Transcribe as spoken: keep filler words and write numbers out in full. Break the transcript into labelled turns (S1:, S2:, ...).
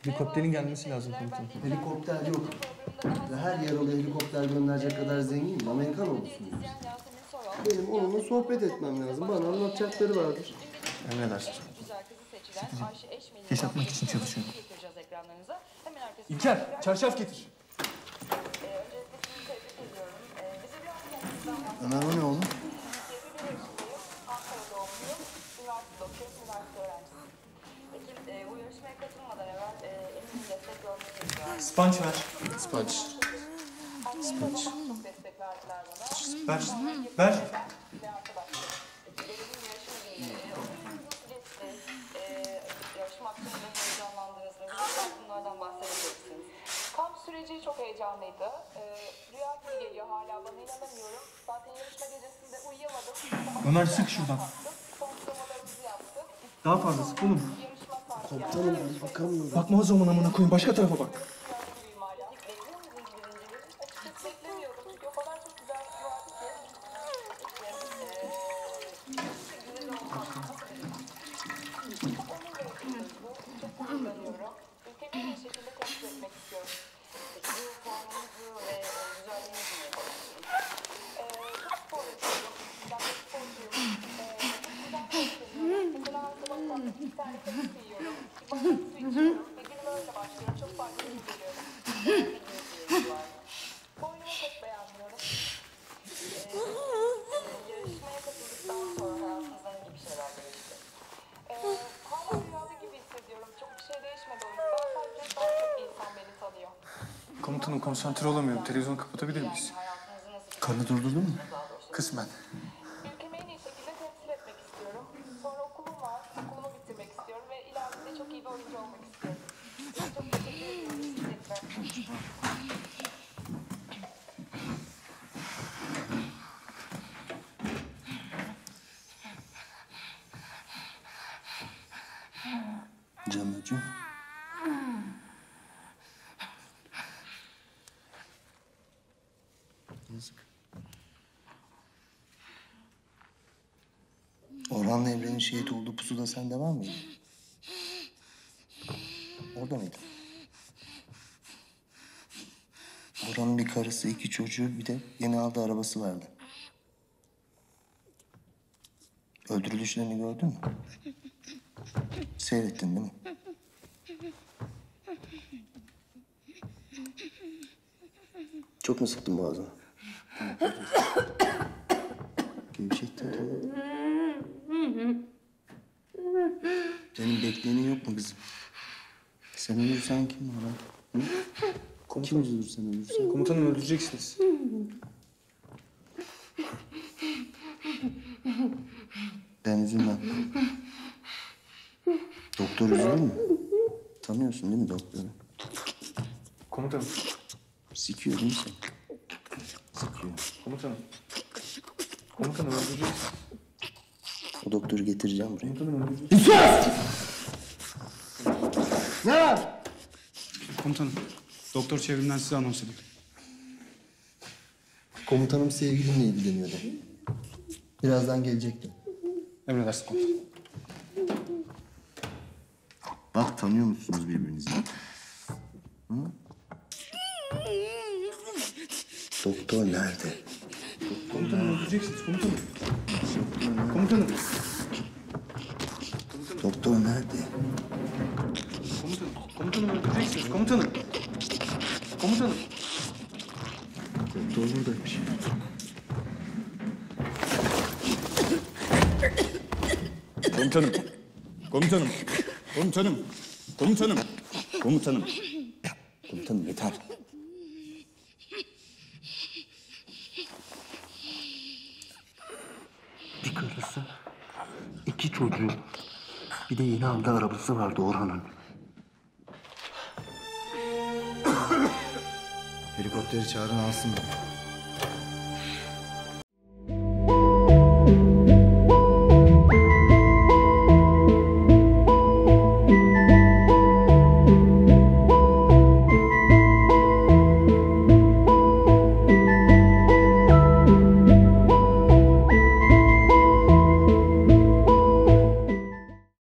S1: Helikopterin gelmesi lazım komutanım.
S2: Helikopter yok. Her yaralı helikopter gönderecek kadar zenginim. Amerikan olsun. Benim onunla sohbet etmem lazım. Bana anlatacakları vardır.
S1: Emredersiniz. Yaşatmak için çalışıyorum. İlker, çarşaf getir.
S2: Ömer o ne oğlum?
S1: Sponge ver.
S2: Sponge. Sponge.
S1: Ver. Ver.
S3: Kamp süreci çok heyecanlıydı. Ee, rüya gibi geliyor hala, bana inanamıyorum. Zaten yarışma gecesinde uyuyamadım.
S1: Ömer sık şuradan.
S3: Konuşmalarımızı yaptık.
S1: Daha fazla sık oğlum.
S3: Yarışma saati
S2: Komutanım ben bakamıyorum.
S1: Bakma o zaman amına koyayım. Başka tarafa bak.
S3: gibiyim hala. Bekliyor musunuz birincileri? Açıkçası beklemiyordum. Çünkü o kadar çok güzel bir şey vardı ki. Ee, güzel oldu. Onunla yapıyoruz bu. Çok gururlanıyorum. Ülkemi bir şekilde temsil etmek istiyorum. Bu puanımızı ve güzelliğimizi yapalım. Ee, çok spor yapıyorum. Ben de sporcuyum. Ee, çok güzel seviyorum. Mesela sabahtan iki tane kapı yiyorum. Bir bardak su içiyorum. Ve günüme öyle başlıyorum. Çok farklı hissediyorum. Boynumu pek beğenmiyorum. Ee, yarışmaya katıldıktan sonra hayatımızdan iyi bir şeyler değişti. Ee, hala rüyada gibi hissediyorum. Çok bir şey değişmedi o yüzden. Sadece daha çok insan beni tanıyor.
S1: Komutanım konsantre olamıyorum. Televizyonu kapatabilir miyiz?
S3: Hayatınızı nasıl
S2: Kanı durdurdun mu?
S3: daha doğrusu.
S1: Kısmen.
S3: Ülkemi en iyi şekilde temsil etmek istiyorum. Sonra okulum var. Okulumu bitirmek istiyorum ve ileride çok iyi bir oyuncu olmak istiyorum. Çok teşekkür ederim.
S2: Canacığım. Yazık. Orhan'la Emre'nin şehit olduğu pusuda sen de var mıydın? Orada mıydın? Orhan'ın bir karısı, iki çocuğu, bir de yeni aldığı arabası vardı. Öldürülüşlerini gördün mü? Seyrettin değil mi? Çok mu sıktın boğazını? Gevşettin tabii. Senin bekleyenin yok mu kızım? Sen ölürsen kim var lan? Hı? Kim üzülür sen ölürsen?
S1: Komutanım öldüreceksiniz.
S2: Ben üzülmem. Doktor üzülür mü? Tanıyorsun değil mi doktoru?
S1: Komutanım.
S2: Sikiyor değil mi sen? Sikiyor.
S1: Komutanım. Komutanım öldüreceksiniz.
S2: O doktoru getireceğim buraya.
S1: Komutanım öldüreceksiniz.
S2: Ne var?
S4: Komutanım, doktor çevrimden size anons edildi.
S2: Komutanım sevgilimle ilgileniyordu. Birazdan gelecekti.
S4: Emredersiniz komutanım.
S2: Bak tanıyor musunuz birbirinizi? Hı? Doktor nerede?
S1: Komutanım öldüreceksiniz. Komutanım. Komutanım.
S2: Doktor nerede?
S1: Komutanım. Komutanım öldüreceksiniz. Komutanım. Komutanım.
S2: Doktor buradaymış.
S4: Komutanım, komutanım, komutanım, komutanım, komutanım.
S2: Komutanım yeter. Bir karısı, iki çocuğu, bir de yeni aldığı arabası vardı Orhan'ın. Helikopteri çağırın alsın beni.